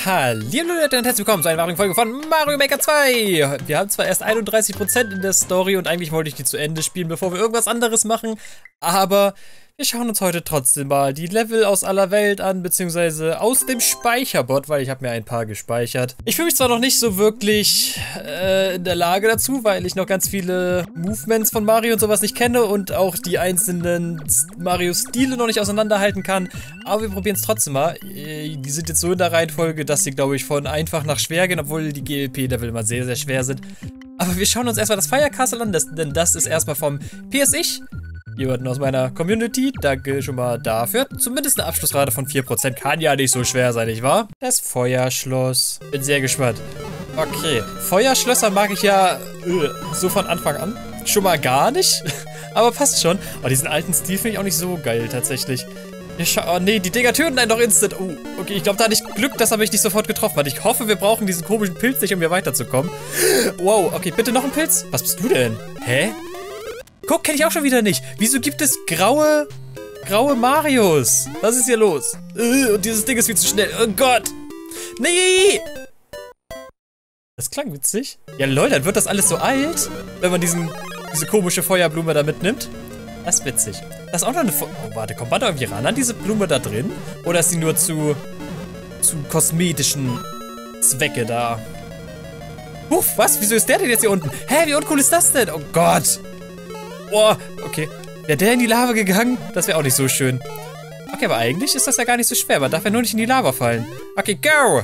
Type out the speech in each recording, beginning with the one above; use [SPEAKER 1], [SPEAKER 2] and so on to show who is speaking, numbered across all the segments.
[SPEAKER 1] Hallo Leute und herzlich willkommen zu einer weiteren Folge von Mario Maker 2. Wir haben zwar erst 31% in der Story und eigentlich wollte ich die zu Ende spielen, bevor wir irgendwas anderes machen, aber wir schauen uns heute trotzdem mal die Level aus aller Welt an, beziehungsweise aus dem Speicherbot, weil ich habe mir ein paar gespeichert. Ich fühle mich zwar noch nicht so wirklich in der Lage dazu, weil ich noch ganz viele Movements von Mario und sowas nicht kenne und auch die einzelnen Mario-Stile noch nicht auseinanderhalten kann, aber wir probieren es trotzdem mal. Die sind jetzt so in der Reihenfolge, dass sie, glaube ich, von einfach nach schwer gehen, obwohl die GLP-Level immer sehr, sehr schwer sind. Aber wir schauen uns erstmal das Fire Castle an, denn das ist erstmal vom PS-Ich. Jemanden aus meiner Community, danke schon mal dafür. Zumindest eine Abschlussrate von 4% kann ja nicht so schwer sein, nicht wahr? Das Feuerschloss. Bin sehr gespannt. Okay, Feuerschlösser mag ich ja so von Anfang an schon mal gar nicht. Aber passt schon. Oh, diesen alten Stil finde ich auch nicht so geil, tatsächlich. Oh nee, die Dinger töten einen doch instant. Oh, okay, ich glaube, da hatte ich Glück, dass er mich nicht sofort getroffen hat. Ich hoffe, wir brauchen diesen komischen Pilz nicht, um hier weiterzukommen. Wow, okay, bitte noch ein Pilz? Was bist du denn? Hä? Guck, kenne ich auch schon wieder nicht. Wieso gibt es graue Marios? Was ist hier los? Und dieses Ding ist viel zu schnell. Oh Gott. Nee. Das klang witzig. Ja, Leute, dann wird das alles so alt, wenn man diese komische Feuerblume da mitnimmt. Das ist witzig. Das ist auch noch eine... Oh, warte, kommt man da irgendwie ran an diese Blume da drin? Oder ist sie nur zu kosmetischen Zwecke da? Uff, was? Wieso ist der denn jetzt hier unten? Hä, wie uncool ist das denn? Oh Gott. Boah, okay. Wäre der in die Lava gegangen? Das wäre auch nicht so schön. Okay, aber eigentlich ist das ja gar nicht so schwer. Man darf ja nur nicht in die Lava fallen. Okay, go!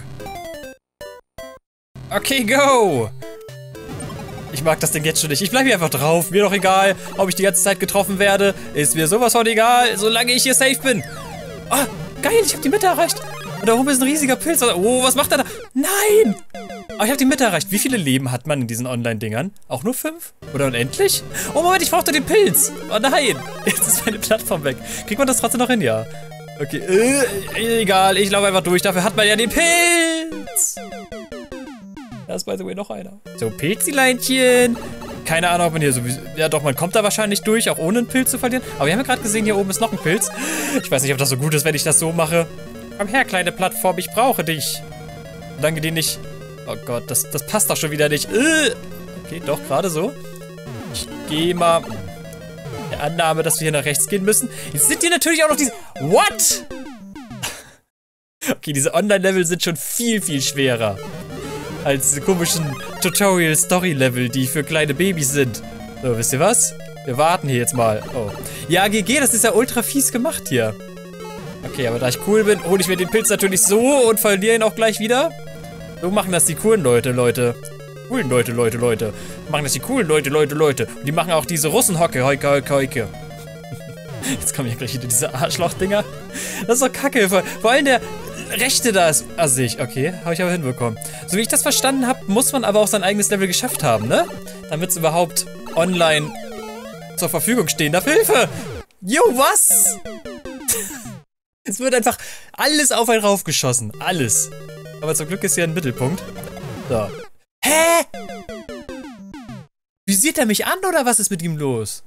[SPEAKER 1] Okay, go! Ich mag das Ding jetzt schon nicht. Ich bleibe hier einfach drauf. Mir doch egal, ob ich die ganze Zeit getroffen werde. Ist mir sowas von egal, solange ich hier safe bin. Oh, geil, ich habe die Mitte erreicht. Und da oben ist ein riesiger Pilz. Oh, was macht er da? Nein! Aber ich habe die Mitte erreicht. Wie viele Leben hat man in diesen Online-Dingern? Auch nur 5? Oder unendlich? Oh Moment, ich brauchte den Pilz. Oh nein, jetzt ist meine Plattform weg. Kriegt man das trotzdem noch hin? Ja. Okay, egal, ich laufe einfach durch. Dafür hat man ja den Pilz. Da ist by the way noch einer. So, Pilzileinchen. Keine Ahnung, ob man hier sowieso... Ja doch, man kommt da wahrscheinlich durch, auch ohne einen Pilz zu verlieren. Aber wir haben ja gerade gesehen, hier oben ist noch ein Pilz. Ich weiß nicht, ob das so gut ist, wenn ich das so mache. Komm her, kleine Plattform, ich brauche dich. Solange die nicht... Oh Gott, das passt doch schon wieder nicht. Okay, doch, gerade so. Ich gehe mal der Annahme, dass wir hier nach rechts gehen müssen. Jetzt sind hier natürlich auch noch diese... What? Okay, diese Online-Level sind schon viel, viel schwerer als diese komischen Tutorial-Story-Level, die für kleine Babys sind. So, wisst ihr was? Wir warten hier jetzt mal. Oh. Ja, GG, das ist ja ultra fies gemacht hier. Okay, aber da ich cool bin, hole ich mir den Pilz natürlich so und verliere ihn auch gleich wieder. So machen das die coolen Leute. Coolen Leute. Machen das die coolen Leute. Und die machen auch diese Russenhocke. Heuke. Jetzt kommen hier gleich wieder diese Arschloch-Dinger. Das ist doch kacke. Vor allem der rechte da ist assig. Okay, habe ich aber hinbekommen. So wie ich das verstanden habe, muss man aber auch sein eigenes Level geschafft haben, ne? Damit es überhaupt online zur Verfügung stehen darf. Hilfe! Jo, was? Es wird einfach alles auf einen raufgeschossen. Alles. Aber zum Glück ist hier ein Mittelpunkt. So. Hä? Visiert er mich an oder was ist mit ihm los?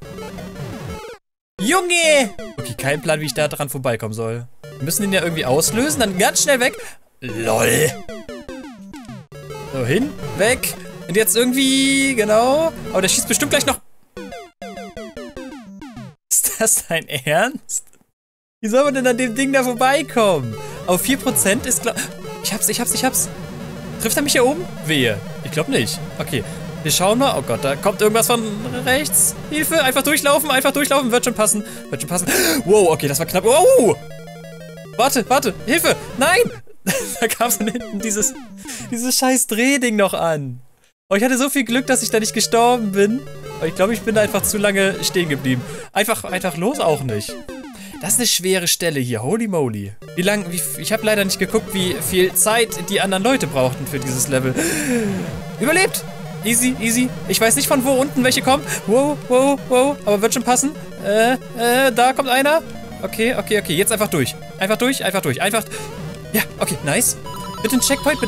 [SPEAKER 1] Junge! Okay, kein Plan, wie ich da dran vorbeikommen soll. Wir müssen ihn ja irgendwie auslösen, dann ganz schnell weg. LOL. So, hin, weg. Und jetzt irgendwie, genau. Aber der schießt bestimmt gleich noch. Ist das dein Ernst? Wie soll man denn an dem Ding da vorbeikommen? Auf 4% ist klar. Ich hab's. Trifft er mich hier oben? Wehe. Ich glaube nicht. Okay. Wir schauen mal. Oh Gott, da kommt irgendwas von rechts. Hilfe, einfach durchlaufen. Wird schon passen. Wow, okay, das war knapp. Wow! Warte. Hilfe! Nein! Da kam von hinten dieses scheiß Drehding noch an. Oh, ich hatte so viel Glück, dass ich da nicht gestorben bin. Aber ich glaube, ich bin da einfach zu lange stehen geblieben. Einfach los auch nicht. Das ist eine schwere Stelle hier, holy moly. Ich habe leider nicht geguckt, wie viel Zeit die anderen Leute brauchten für dieses Level. Überlebt! Easy. Ich weiß nicht, von wo unten welche kommen. Wow. Aber wird schon passen. Da kommt einer. Okay. Jetzt einfach durch. Einfach. Ja, okay, nice. Bitte ein Checkpoint.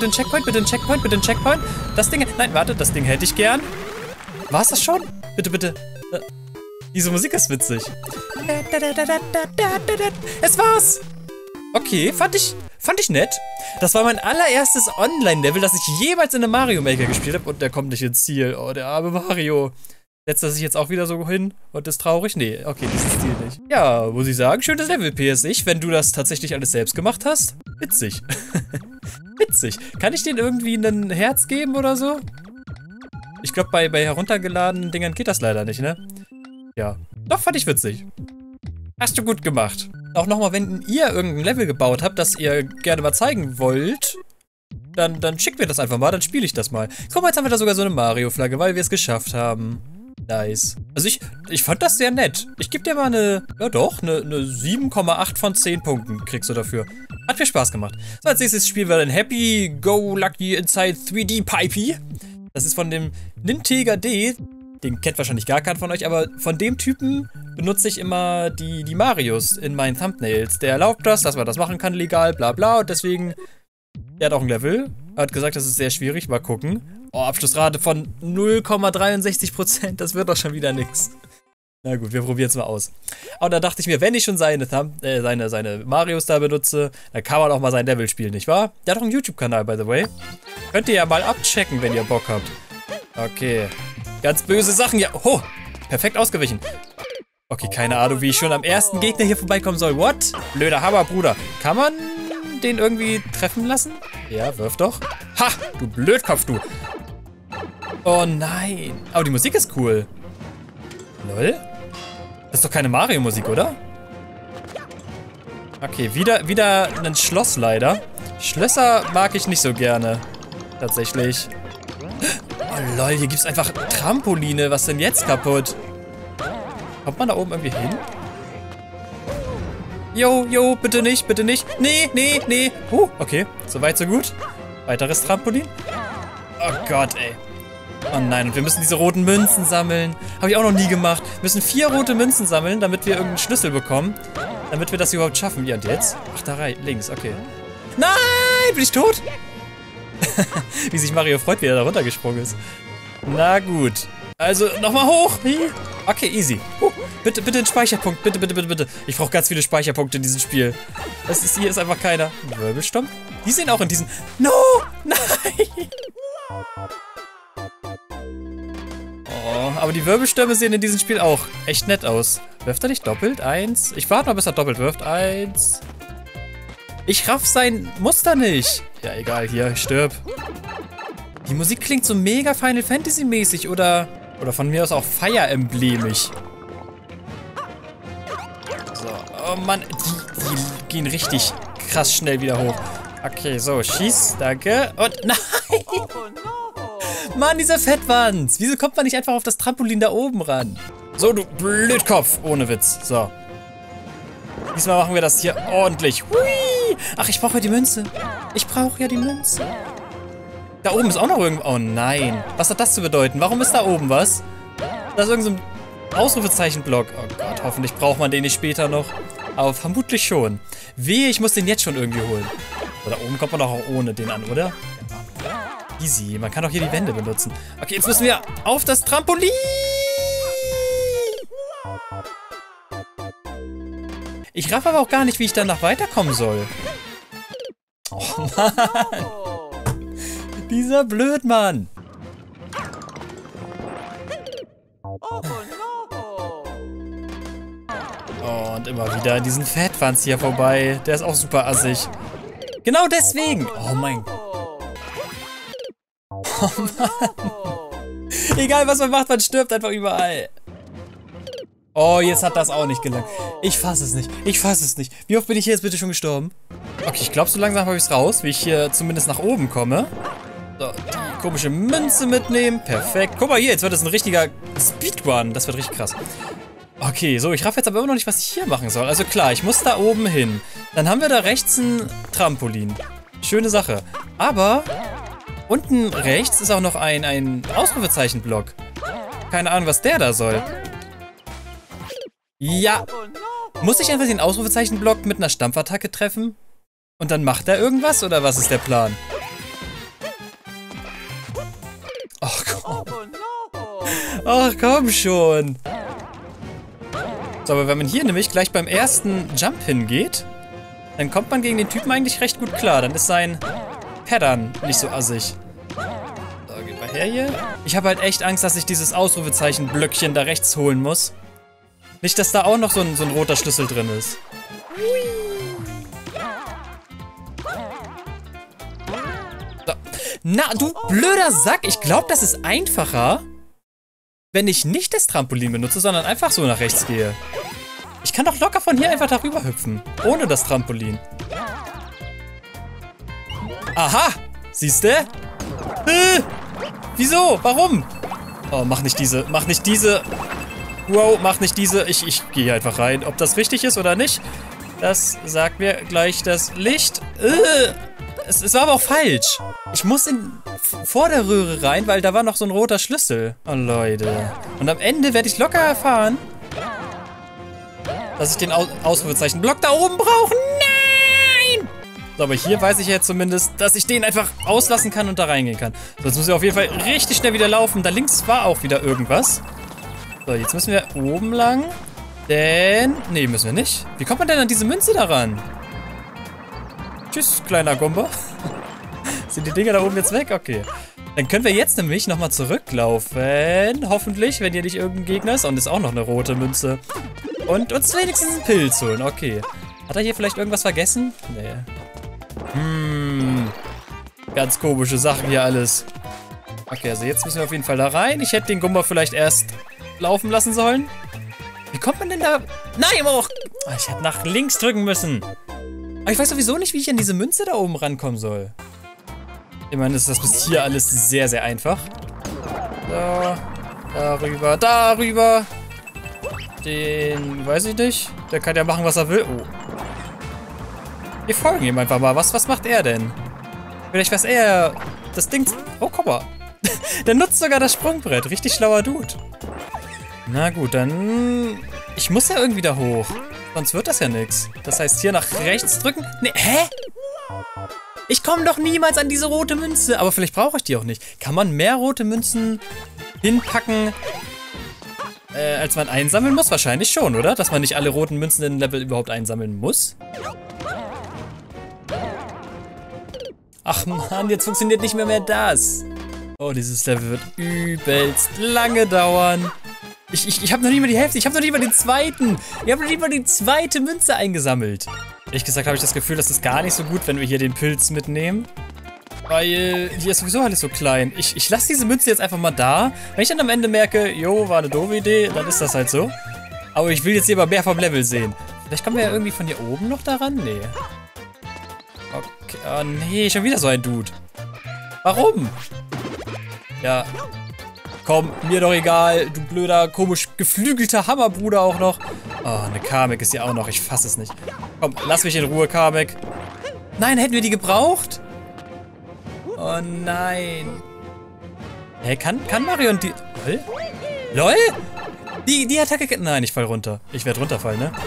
[SPEAKER 1] Das Ding... Nein, warte, das Ding hätte ich gern. War's das schon? Bitte. Diese Musik ist witzig. Es war's! Okay, fand ich nett. Das war mein allererstes Online-Level, das ich jemals in einem Mario Maker gespielt habe. Und der kommt nicht ins Ziel. Oh, der arme Mario. Setzt er sich jetzt auch wieder so hin und ist traurig? Nee, okay, dieses Ziel nicht. Ja, muss ich sagen, schönes Level, PS. Wenn du das tatsächlich alles selbst gemacht hast, witzig. Witzig. Kann ich denen irgendwie ein Herz geben oder so? Ich glaube, bei heruntergeladenen Dingern geht das leider nicht, ne? Ja. Doch, fand ich witzig. Hast du gut gemacht. Auch nochmal, wenn ihr irgendein Level gebaut habt, das ihr gerne mal zeigen wollt, dann schickt mir das einfach mal, dann spiele ich das mal. Guck mal, jetzt haben wir da sogar so eine Mario-Flagge, weil wir es geschafft haben. Nice. Also ich fand das sehr nett. Ich gebe dir mal eine 7,8 von 10 Punkten kriegst du dafür. Hat mir Spaß gemacht. So, als nächstes spielen wir dann Happy Go Lucky Inside 3D Pipey. Das ist von dem Nintega D. Den kennt wahrscheinlich gar keiner von euch, aber von dem Typen benutze ich immer die Marios in meinen Thumbnails. Der erlaubt das, dass man das machen kann legal, bla bla. Und deswegen, er hat auch ein Level. Er hat gesagt, das ist sehr schwierig. Mal gucken. Oh, Abschlussrate von 0,63%. Das wird doch schon wieder nix. Na gut, wir probieren es mal aus. Und da dachte ich mir, wenn ich schon seine Marios da benutze, dann kann man auch mal sein Level spielen, nicht wahr? Der hat auch einen YouTube-Kanal, by the way. Könnt ihr ja mal abchecken, wenn ihr Bock habt. Okay. Ganz böse Sachen, ja. Oh, perfekt ausgewichen. Okay, keine Ahnung, wie ich schon am ersten Gegner hier vorbeikommen soll. What? Blöder Hammer, Bruder. Kann man den irgendwie treffen lassen? Ja, wirf doch. Ha, du Blödkopf, du. Oh nein. Aber die Musik ist cool. Lol. Das ist doch keine Mario-Musik, oder? Okay, wieder ein Schloss leider. Schlösser mag ich nicht so gerne. Tatsächlich. Oh lol, hier gibt es einfach Trampoline. Was ist denn jetzt kaputt? Kommt man da oben irgendwie hin? Jo, bitte nicht, bitte nicht. Nee. Okay, so weit, so gut. Weiteres Trampolin. Oh Gott, ey. Oh nein, und wir müssen diese roten Münzen sammeln. Habe ich auch noch nie gemacht. Wir müssen 4 rote Münzen sammeln, damit wir irgendeinen Schlüssel bekommen. Damit wir das überhaupt schaffen. Ja, und jetzt? Ach, da rein, links, okay. Nein, bin ich tot? Wie sich Mario freut, wie er da runtergesprungen ist. Na gut. Also, nochmal hoch. Okay, easy. Bitte einen Speicherpunkt. Bitte. Ich brauche ganz viele Speicherpunkte in diesem Spiel. Hier ist einfach keiner. Wirbelsturm? Die sehen auch in diesem... No! Nein! Oh, aber die Wirbelstürme sehen in diesem Spiel auch echt nett aus. Wirft er nicht doppelt? 1. Ich warte mal, bis er doppelt wirft. 1. Ich raff sein Muster nicht. Ja, egal. Hier, stirb. Die Musik klingt so mega Final Fantasy mäßig oder von mir aus auch Fire Emblemisch. So, oh Mann, die gehen richtig krass schnell wieder hoch. Okay, so, schieß, danke. Und nein! Mann, dieser Fettwanz. Wieso kommt man nicht einfach auf das Trampolin da oben ran? So, du Blödkopf. Ohne Witz. So. Diesmal machen wir das hier ordentlich. Hui! Ach, ich brauche ja die Münze. Da oben ist auch noch irgendwo... Oh nein. Was hat das zu bedeuten? Warum ist da oben was? Da ist irgend so ein Ausrufezeichenblock. Oh Gott, hoffentlich braucht man den nicht später noch. Aber vermutlich schon. Wehe, ich muss den jetzt schon irgendwie holen. So, da oben kommt man doch auch ohne den an, oder? Easy. Man kann doch hier die Wände benutzen. Okay, jetzt müssen wir auf das Trampolin. Ich raff aber auch gar nicht, wie ich danach weiterkommen soll. Oh Mann. Dieser Blödmann. Oh, und immer wieder an diesen Fettwanz hier vorbei. Der ist auch super assig. Genau deswegen. Oh mein Gott. Oh Mann. Egal, was man macht, man stirbt einfach überall. Oh, jetzt hat das auch nicht gelangt. Ich fasse es nicht. Wie oft bin ich hier jetzt bitte schon gestorben? Okay, ich glaube, so langsam habe ich es raus, wie ich hier zumindest nach oben komme. So, die komische Münze mitnehmen. Perfekt. Guck mal hier, jetzt wird das ein richtiger Speedrun. Das wird richtig krass. Okay, so, ich raff jetzt aber immer noch nicht, was ich hier machen soll. Also klar, ich muss da oben hin. Dann haben wir da rechts ein Trampolin. Schöne Sache. Aber unten rechts ist auch noch ein Ausrufezeichenblock. Keine Ahnung, was der da soll. Ja. Muss ich einfach den Ausrufezeichenblock mit einer Stampfattacke treffen? Und dann macht er irgendwas? Oder was ist der Plan? Ach komm. Ach komm schon. So, aber wenn man hier nämlich gleich beim ersten Jump hingeht, Dann kommt man gegen den Typen eigentlich recht gut klar. Dann ist sein Pattern nicht so assig. So, geht mal her hier. Ich habe halt echt Angst, dass ich dieses Ausrufezeichen-Blöckchen da rechts holen muss. Nicht, dass da auch noch so ein roter Schlüssel drin ist. So. Na, du blöder Sack. Ich glaube, das ist einfacher, wenn ich nicht das Trampolin benutze, sondern einfach so nach rechts gehe. Ich kann doch locker von hier einfach darüber hüpfen. Ohne das Trampolin. Aha! Siehst du? Wieso? Warum? Oh, mach nicht diese. Mach nicht diese. Wow, mach nicht diese. Ich gehe einfach rein. Ob das richtig ist oder nicht, das sagt mir gleich das Licht. Es war aber auch falsch. Ich muss vor der Röhre rein, weil da war noch so ein roter Schlüssel. Oh, Leute. Und am Ende werde ich locker erfahren, dass ich den Ausrufezeichen-Block da oben brauche. Nein! So, aber hier weiß ich jetzt zumindest, dass ich den einfach auslassen kann und da reingehen kann. So, jetzt müssen wir auf jeden Fall richtig schnell wieder laufen. Da links war auch wieder irgendwas. So, jetzt müssen wir oben lang. Denn... Nee, müssen wir nicht. Wie kommt man denn an diese Münze daran? Tschüss, kleiner Gumba. Sind die Dinger da oben jetzt weg? Okay. Dann können wir jetzt nämlich nochmal zurücklaufen. Hoffentlich, wenn hier nicht irgendein Gegner ist. Und ist auch noch eine rote Münze. Und uns wenigstens einen Pilz holen. Okay. Hat er hier vielleicht irgendwas vergessen? Nee. Ganz komische Sachen hier alles. Okay, also jetzt müssen wir auf jeden Fall da rein. Ich hätte den Gumba vielleicht erst laufen lassen sollen. Wie kommt man denn da... Nein, auch... Ich hätte nach links drücken müssen. Aber ich weiß sowieso nicht, wie ich an diese Münze da oben rankommen soll. Ich meine, das ist bis hier alles sehr, sehr einfach. So, darüber. Den weiß ich nicht. Der kann ja machen, was er will. Oh. Wir folgen ihm einfach mal. Was macht er denn? Vielleicht weiß er... Das Ding... Oh, guck mal. Der nutzt sogar das Sprungbrett. Richtig schlauer Dude. Na gut, dann... Ich muss ja irgendwie da hoch. Sonst wird das ja nichts. Das heißt, hier nach rechts drücken... Nee, hä? Ich komme doch niemals an diese rote Münze. Aber vielleicht brauche ich die auch nicht. Kann man mehr rote Münzen hinpacken, als man einsammeln muss? Wahrscheinlich schon, oder? Dass man nicht alle roten Münzen in Level überhaupt einsammeln muss. Ach man, jetzt funktioniert nicht mehr das. Oh, dieses Level wird übelst lange dauern. Ich habe noch nicht mal die Hälfte. Ich habe noch nicht mal den zweiten. Ich habe noch nicht mal die zweite Münze eingesammelt. Ehrlich gesagt habe ich das Gefühl, das ist gar nicht so gut, wenn wir hier den Pilz mitnehmen. Weil hier ist sowieso alles so klein. Ich lasse diese Münze jetzt einfach mal da. Wenn ich dann am Ende merke, jo, war eine doofe Idee, dann ist das halt so. Aber ich will jetzt hier mal mehr vom Level sehen. Vielleicht kommen wir ja irgendwie von hier oben noch daran? Nee. Okay, oh nee, schon wieder so ein Dude. Warum? Ja. Komm, mir doch egal, du blöder, komisch geflügelter Hammerbruder auch noch. Oh, eine Kamek ist hier auch noch, ich fasse es nicht. Komm, lass mich in Ruhe, Kamek. Nein, hätten wir die gebraucht? Oh nein. Hey, kann Marion die... LOL? LOL? Die Attacke... Nein, ich fall runter. Ich werde runterfallen, ne?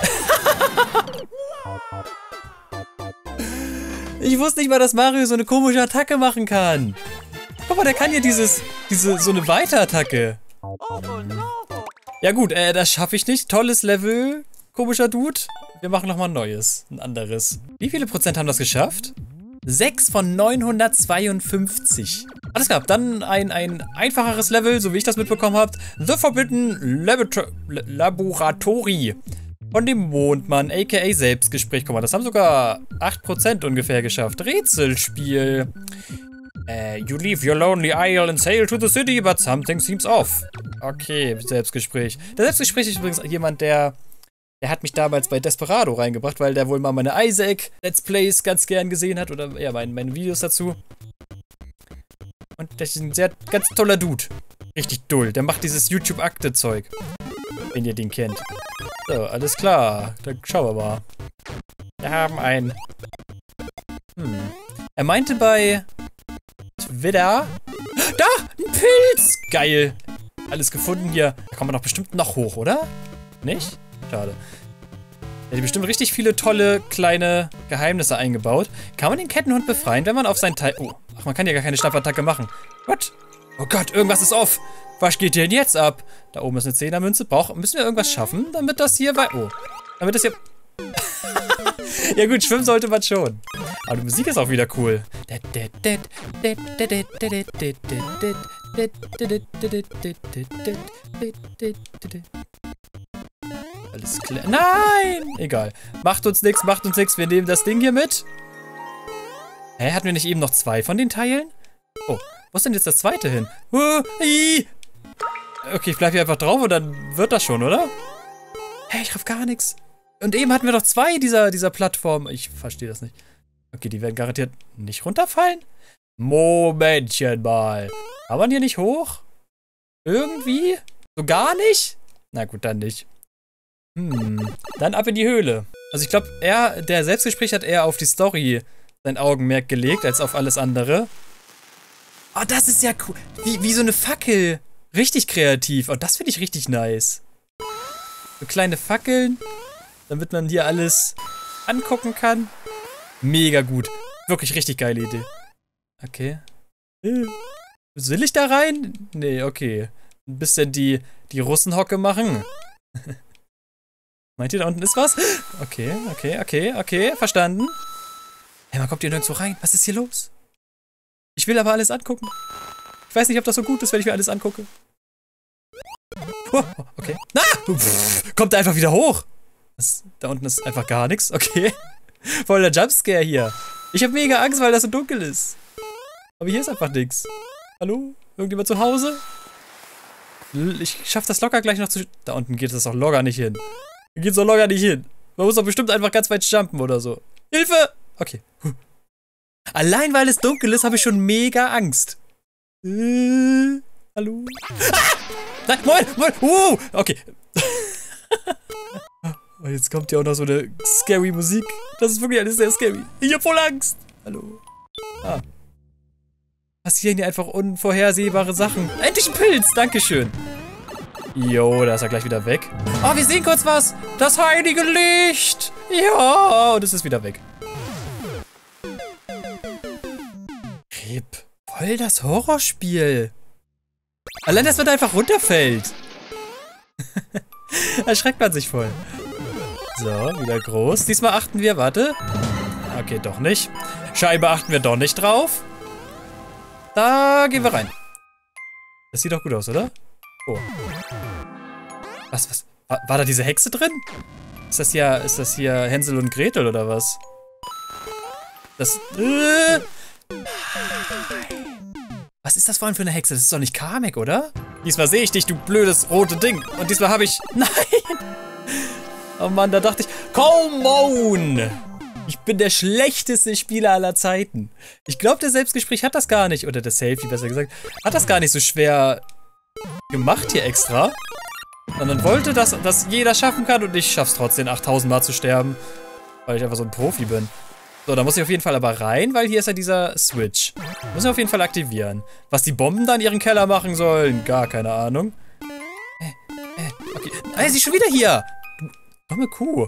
[SPEAKER 1] Ich wusste nicht mal, dass Mario so eine komische Attacke machen kann. Guck mal, der kann hier so eine Weiterattacke. Ja gut, das schaffe ich nicht. Tolles Level, komischer Dude. Wir machen nochmal ein neues, ein anderes. Wie viele Prozent haben das geschafft? 6 von 952. Alles klar, dann ein einfacheres Level, so wie ich das mitbekommen habe. The Forbidden Laboratory. Von dem Mondmann, aka Selbstgespräch. Guck mal, das haben sogar 8% ungefähr geschafft. Rätselspiel. You leave your lonely isle and sail to the city, but something seems off. Okay, Selbstgespräch. Der Selbstgespräch ist übrigens jemand, der hat mich damals bei Desperado reingebracht, weil der wohl mal meine Isaac Let's Plays ganz gern gesehen hat. Oder ja, meine Videos dazu. Und das ist ein ganz toller Dude. Richtig dull. Der macht dieses YouTube-Akte-Zeug. Wenn ihr den kennt. So, alles klar. Dann schauen wir mal. Wir haben einen. Er meinte bei Twitter. Da! Ein Pilz! Geil. Alles gefunden hier. Da kommt man doch bestimmt noch hoch, oder? Nicht? Schade. Er hat bestimmt richtig viele tolle kleine Geheimnisse eingebaut. Kann man den Kettenhund befreien, wenn man auf sein Teil... Oh, ach, man kann ja gar keine Schnappattacke machen. What? Oh Gott, irgendwas ist off. Was geht denn jetzt ab? Da oben ist eine 10er-Münze. Müssen wir irgendwas schaffen, damit das hier... Oh. Damit das hier... Ja gut, schwimmen sollte man schon. Aber die Musik ist auch wieder cool. Alles klar. Nein! Egal. Macht uns nichts, macht uns nichts. Wir nehmen das Ding hier mit. Hä, hatten wir nicht eben noch 2 von den Teilen? Oh, wo ist denn jetzt das zweite hin? Okay, ich bleibe hier einfach drauf und dann wird das schon, oder? Hä, ich raff gar nichts. Und eben hatten wir doch 2 dieser Plattformen. Ich verstehe das nicht. Okay, die werden garantiert nicht runterfallen. Momentchen mal. Kann man hier nicht hoch? Irgendwie? So gar nicht? Na gut, dann nicht. Dann ab in die Höhle. Also ich glaube, der Selbstgespräch hat eher auf die Story sein Augenmerk gelegt, als auf alles andere. Oh, das ist ja cool. Wie so eine Fackel. Richtig kreativ. Oh, das finde ich richtig nice. So kleine Fackeln, damit man hier alles angucken kann. Mega gut. Wirklich richtig geile Idee. Okay. Will ich da rein? Nee, okay. Ein bisschen die Russenhocke machen. Meint ihr, da unten ist was? Okay. Verstanden. Hey, man kommt hier nirgendwo rein. Was ist hier los? Ich will aber alles angucken. Ich weiß nicht, ob das so gut ist, wenn ich mir alles angucke. Okay. Kommt einfach wieder hoch. Da unten ist einfach gar nichts. Okay. Voller Jumpscare hier. Ich habe mega Angst, weil das so dunkel ist. Aber hier ist einfach nichts. Hallo? Irgendjemand zu Hause? Ich schaff das locker gleich noch zu... Da unten geht das auch locker nicht hin. Hier geht's doch locker nicht hin. Man muss doch bestimmt einfach ganz weit jumpen oder so. Hilfe! Okay. Allein weil es dunkel ist, habe ich schon mega Angst. Hallo? Ah! Nein, Moment! Okay. Und jetzt kommt ja auch noch so eine scary Musik. Das ist wirklich alles sehr scary. Ich hab voll Angst. Hallo. Passieren hier einfach unvorhersehbare Sachen. Endlich ein Pilz! Dankeschön. Jo, da ist er gleich wieder weg. Oh, wir sehen kurz was. Das heilige Licht. Ja, und es ist wieder weg. RIP. Voll das Horrorspiel. Allein, dass man da einfach runterfällt. Erschreckt man sich voll. So, wieder groß. Diesmal achten wir, warte. Okay, doch nicht. Scheinbar achten wir doch nicht drauf. Da gehen wir rein. Das sieht doch gut aus, oder? Oh. Was? War da diese Hexe drin? Ist das hier Hänsel und Gretel oder was? Was ist das vor allem für eine Hexe? Das ist doch nicht Kamek, oder? Diesmal sehe ich dich, du blödes rote Ding. Und diesmal habe ich... Nein! Oh Mann, da dachte ich... Come on! Ich bin der schlechteste Spieler aller Zeiten. Ich glaube, der Selbstgespräch hat das gar nicht, oder der Selfie besser gesagt, hat das gar nicht so schwer gemacht hier extra. Sondern wollte, dass jeder schaffen kann und ich schaff's trotzdem 8000 Mal zu sterben. Weil ich einfach so ein Profi bin. So, da muss ich auf jeden Fall aber rein, weil hier ist ja dieser Switch. Muss ich auf jeden Fall aktivieren. Was die Bomben dann in ihren Keller machen sollen, gar keine Ahnung. Okay. Ah, sie ist schon wieder hier. Du dumme Kuh.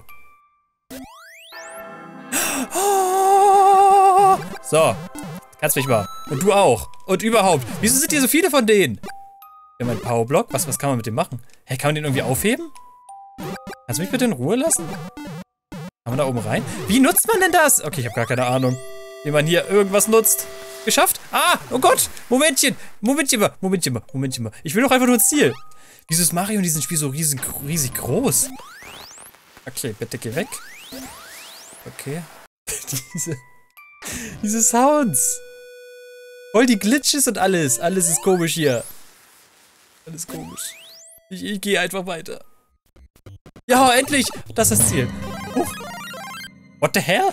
[SPEAKER 1] Oh, so. Kannst mich mal. Und du auch. Und überhaupt. Wieso sind hier so viele von denen? Wir haben einen Powerblock. Was kann man mit dem machen? Hä, kann man den irgendwie aufheben? Kannst du mich bitte in Ruhe lassen? Kann man da oben rein? Wie nutzt man denn das? Okay, ich habe gar keine Ahnung. Wie man hier irgendwas nutzt. Geschafft? Ah, oh Gott. Momentchen mal. Ich will doch einfach nur ins Ziel. Wieso ist Mario in diesem Spiel so riesig groß? Okay, bitte geh weg. Okay. Diese Sounds. Voll die Glitches und alles. Alles ist komisch hier. Alles komisch. Ich gehe einfach weiter. Ja, endlich. Das ist das Ziel. What the hell?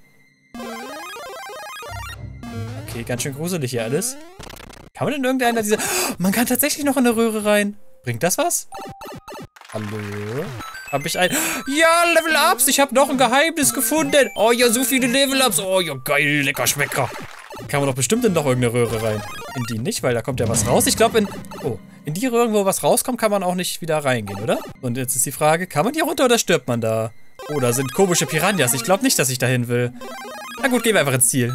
[SPEAKER 1] Okay, ganz schön gruselig hier alles. Kann man in irgendeiner dieser... Oh, man kann tatsächlich noch in eine Röhre rein. Bringt das was? Hallo? Hab ich ein... Ja, Level-Ups! Ich habe noch ein Geheimnis gefunden! Oh ja, so viele Level-Ups! Oh ja, geil, lecker Schmecker! Kann man doch bestimmt in noch irgendeine Röhre rein. In die nicht, weil da kommt ja was raus. Ich glaube, in die Röhren, wo was rauskommt, kann man auch nicht wieder reingehen, oder? Und jetzt ist die Frage, kann man hier runter oder stirbt man da? Oder sind komische Piranhas? Ich glaube nicht, dass ich dahin will. Na gut, gehen wir einfach ins Ziel.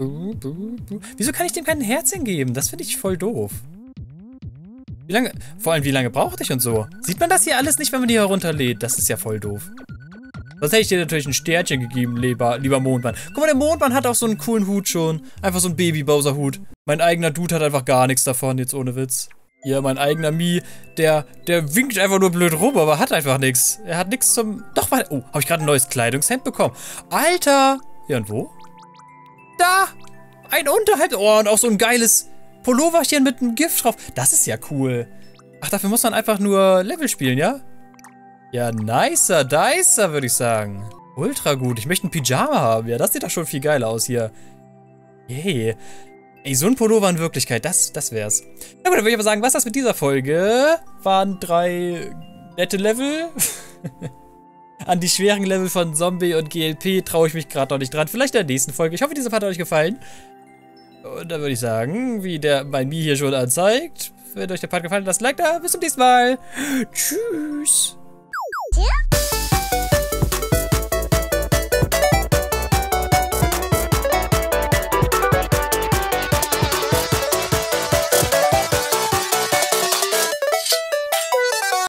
[SPEAKER 1] Wieso kann ich dem kein Herzchen geben? Das finde ich voll doof. Wie lange, vor allem wie lange brauchte ich und so? Sieht man das hier alles nicht, wenn man die herunterlädt? Das ist ja voll doof. Sonst hätte ich dir natürlich ein Sternchen gegeben, lieber Mondmann. Guck mal, der Mondmann hat auch so einen coolen Hut schon. Einfach so ein Baby-Bowser-Hut. Mein eigener Dude hat einfach gar nichts davon, jetzt ohne Witz. Ja, mein eigener Mii, der winkt einfach nur blöd rum, aber hat einfach nichts. Er hat nichts zum... Doch, warte. Oh, habe ich gerade ein neues Kleidungshemd bekommen. Alter! Ja, und wo? Da! Ein Unterhemd. Oh, und auch so ein geiles Pulloverchen mit einem Gift drauf. Das ist ja cool. Ach, dafür muss man einfach nur Level spielen, ja? Ja, nicer, würde ich sagen. Ultra gut. Ich möchte ein Pyjama haben. Ja, das sieht doch schon viel geiler aus hier. Yay. Ey, so ein Pullover in Wirklichkeit, das wär's. Na gut, dann würde ich aber sagen, was das mit dieser Folge? Waren 3 nette Level. An die schweren Level von Zombie und GLP traue ich mich gerade noch nicht dran. Vielleicht in der nächsten Folge. Ich hoffe, diese Part hat euch gefallen. Und dann würde ich sagen, wie mein Mii hier schon anzeigt, wenn euch der Part gefallen hat, lasst ein Like da. Bis zum nächsten Mal. Tschüss.
[SPEAKER 2] Yeah.